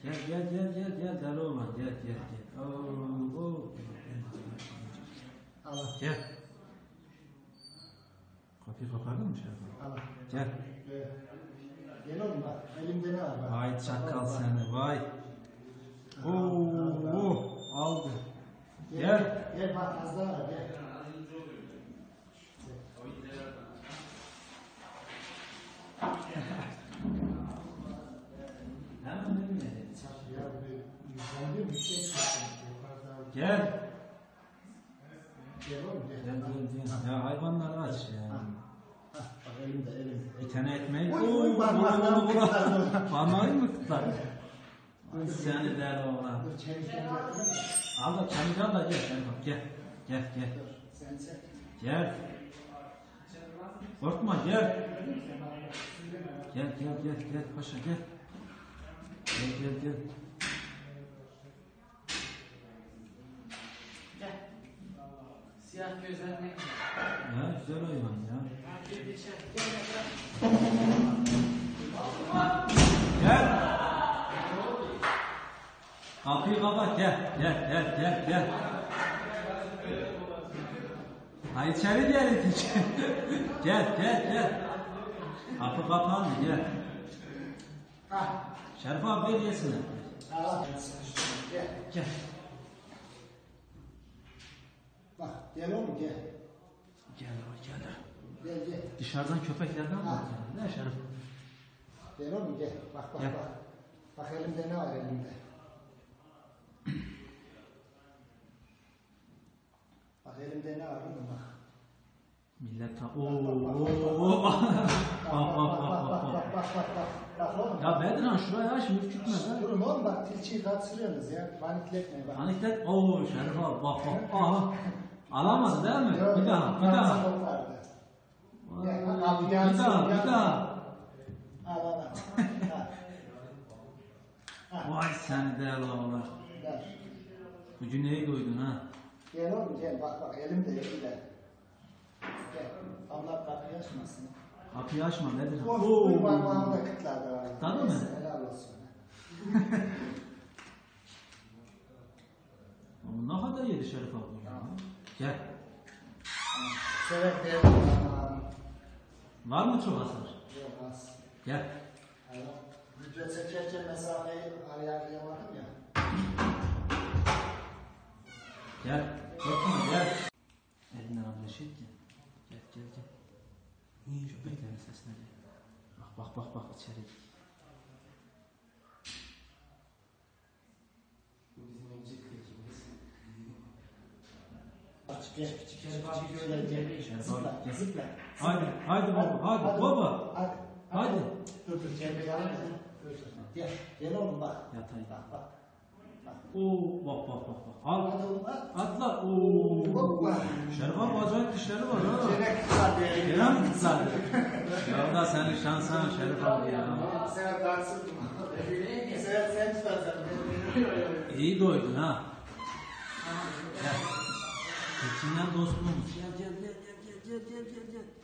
Gel deli oğlan gel. Allah. Gel. Kapıyı kapardın mı Şerif? Allah. Gel. Gel oğlum bak. Elimde ne var bak. Vay çakal seni vay. Aldı. Gel bak az daha var gel. Gel. Gel oğlum gel. Ya hayvanlar aç ya. Bak elimde. İtene etmeyi. Oy parmaklarım kırıklar. Parmağı mı kırıklar? Seni deli oğlan. Dur çevirsen gel. Al da kendini al da gel. Gel. Sen çek. Gel. Korkma gel. Gel paşa gel. Gel. Gel. Siyah gözler ne güzel. Ya güzel hayvan ya. Gel. Kapıyı kapat gel. Ha içeri gel. Gel. Kapı kapandı gel. Şerif abi ver yesinler. Gel. Bak gel oğlum gel. Gel. Gel. Dışarıdan köpeklerden mi bakıyor? Ne Şerif? Gel oğlum gel. Bak. Gel. Bak elimde ne var elimde. Bak elimde ne var oğlum bak. Millet Bak oğlum. Ya Bedran şuraya aç ürkütme lan. Durun oğlum bak tilkiyi kaçırıyorsunuz ya. Panikletmeyin bak. Paniklet. Şerif abi bak. Aha. Alamadı değil mi? Yok, Bir daha. Bir daha. Al. Vay seni değerli oğlan. Gel. Bu cüneyi koydun ha. Gel oğlum gel bak elimde gel. Gel. Allah kapıyı açmasın. Kapıyı açma Bedran. Bu parmağımda kıtladı var. Tadı mı? Helal olsun. Ne kadar yedi Şerif abi? Gel. Sebep değil parmağım. Var mı çok hasar? Yok az. Gel. Video çekerken mesafeyi ayarlayamadım ya. Gel. Korkma gel. Elinden al şey ki. Gel. Köpeklerin sesine gel. Bak içeri. Bu bizim önce kıyıcımız. Küçük böyle gel. Zıpla. Haydi baba. Hadi. Dur cembe yalan ya. Gel oğlum bak. Yatayım. Bak. Bak. Al. Hadi oğlum at. Atla. Hoppa. Şerif abi acayip dişleri var ha. Gene kıtladı. Gene mi kıtladı? Ya da senin şansın Şerif abi ya. Sen atarsın. Sen tutarsan. İyi doydun ha. Gel. İçinden dostluğumuz. Gel.